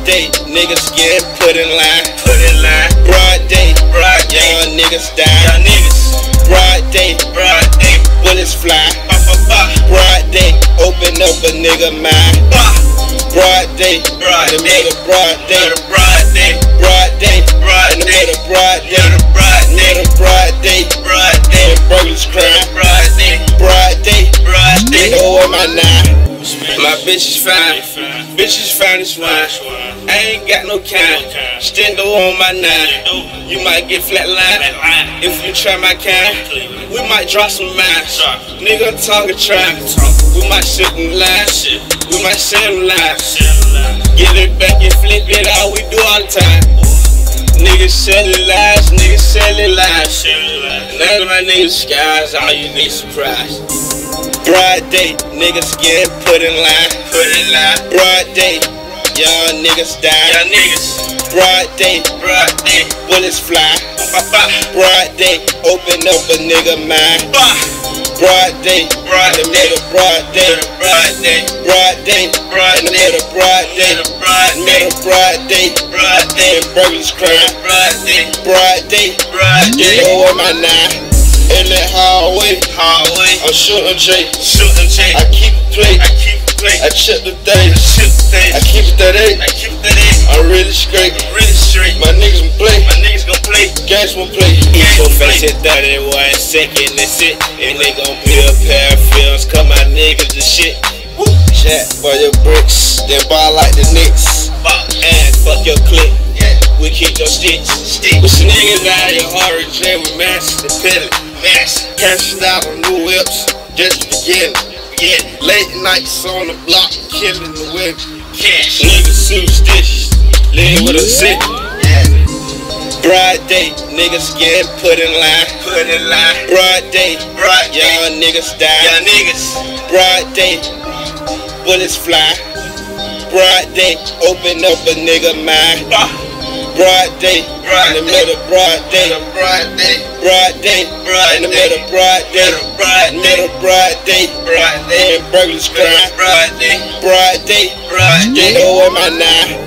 day, niggas get put in line. Broad day, young niggas die. Broad day, bullets fly. Broad day, open up a nigga mind. Broad day, in the middle of broad day. Broad day, in the middle of broad day. Middle broad day, and burglars crime. Broad day, you know what my nine. My bitch is fine, bitch is fine as wine. I ain't got no kind, stand on my nine. You might get flatline if you try my kind. We might drop some mines, nigga talk and try. We might sit in line, we might sit in line. Get it back and flip it out, we do all the time. Niggas selling lies, niggas selling lies. None of my niggas skies, all you niggas surprised. Broad day, niggas get put in line. Broad day, young niggas die. Broad day, bullets fly. Broad day, open up a nigga mind. Broad day, in the middle of broad day. Broad day, in the middle of broad day. Middle of broad day, and burglars crime. Broad day, you know what my nine. In that hallway, I'm shooting J. I keep it play, I check the thing. I keep it that eight. I'm really straight. My niggas gon' play, gas won't play. Eat your face at 31 seconds, that's it. And they gon' be a pair of films, cut my niggas to shit. Jack for your bricks, then ball like the Knicks. And fuck your clique, we keep your sticks. With some niggas out here hard jam with master pedal. Cashing out on new whips, just the beginning. Late nights on the block, killing the whip. Niggas superstitious, live with a sick. Broad day, niggas get put in line. Broad day, young niggas die. Broad day, bullets fly. Broad day, open up a nigga mind. Broad day, in the middle of broad day. Broad day, in the middle of broad day. Middle of broad day, and burglars crime. Broad day, you know what my nine.